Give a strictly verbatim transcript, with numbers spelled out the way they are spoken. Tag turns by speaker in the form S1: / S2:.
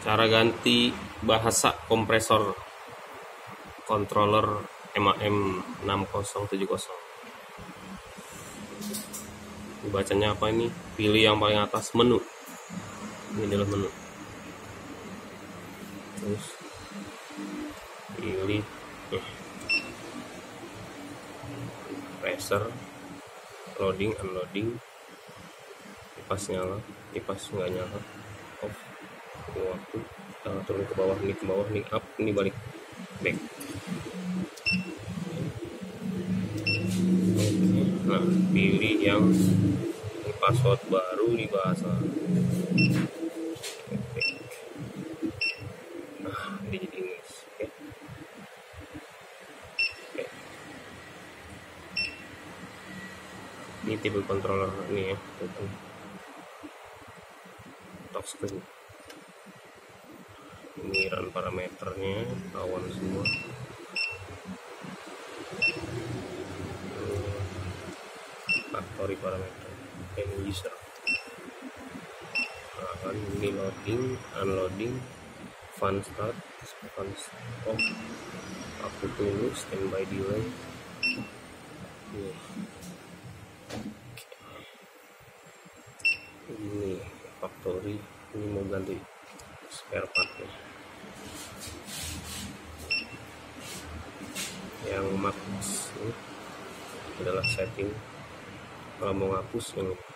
S1: Cara ganti bahasa kompresor controller M A M enam nol tujuh nol. Bacanya apa ini? Pilih yang paling atas menu. Ini adalah menu. Terus pilih eh, pressure, loading, unloading, kipas nyala, kipas nggak nyala, off, waktu, uh, turun ke bawah, ini ke bawah, ini up, ini balik, back. Nah, pilih yang password baru di bahasa. Nah, ini jadi Inggris. Oke. Oke. Ini tipe controller ini ya, touchscreen. Ini run parameternya, kawan semua. Factory parameter and user. Nah, ini loading, unloading, fun start, fun stop, aku tunggu, standby delay. Ini, ini factory, ini mau ganti spare partnya. Yang max ini adalah setting. Kalau mau ngapus yang